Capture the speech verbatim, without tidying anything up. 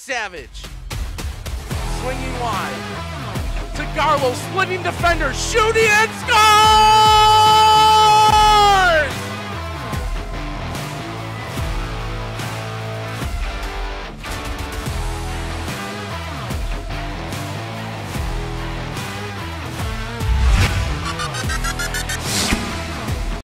Savage. Swinging wide. To Garlow, splitting defender, shooting and score!